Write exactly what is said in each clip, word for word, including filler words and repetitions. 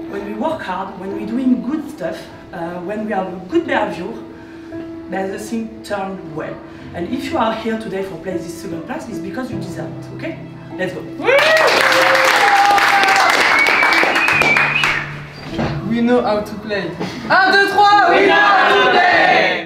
when we work hard, when we're doing good stuff, uh, when we have good behavior, then the thing turns well. And if you are here today for playing this second place, it's because you deserve it, okay? Let's go. We know how to play. un, deux, trois, we know how to play!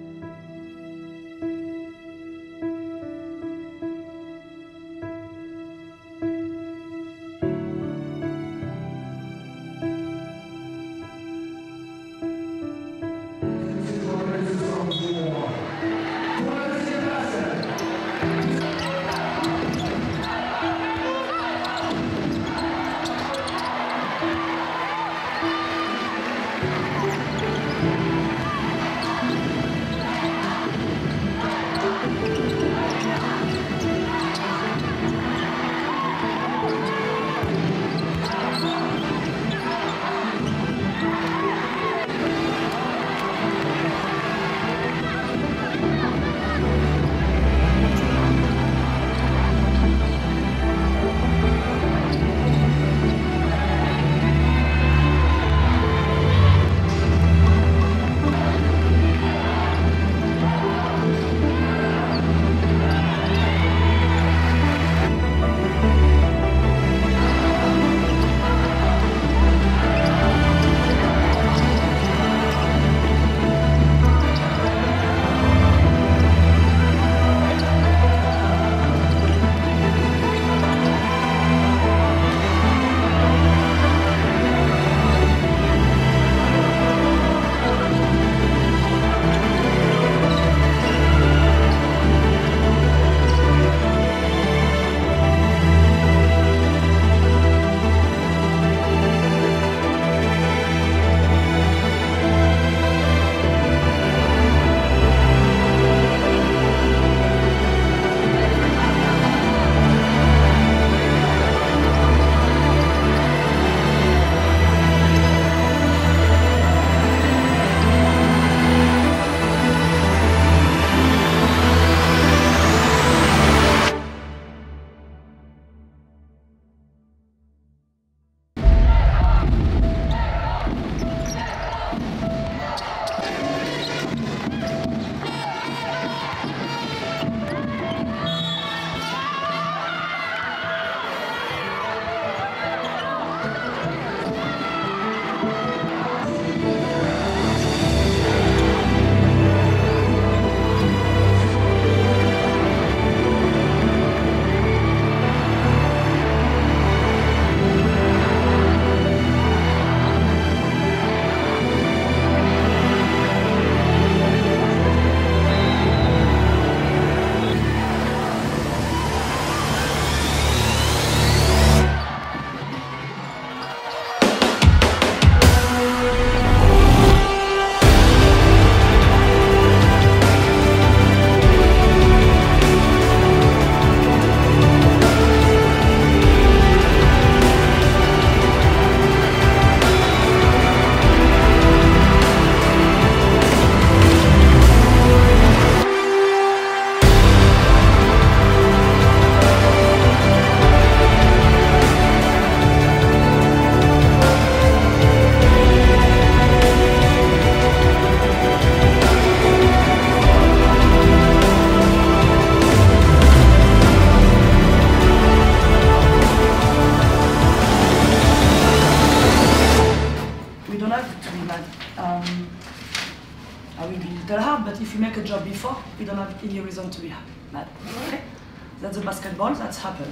but if you make a job before, you don't have any reason to be mad. Okay? That's the basketball, that's happened.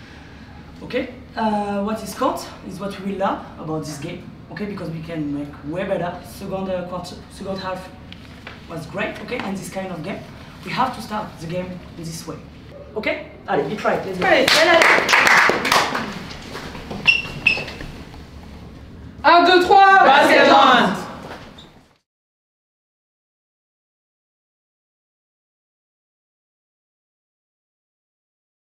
Okay? Uh, what is count is what we will learn about this game. Okay? Because we can make way better. Second uh, quarter, second half was great. Okay? And this kind of game, we have to start the game in this way. Okay? Allez, you try it. Let's go. un, deux, trois.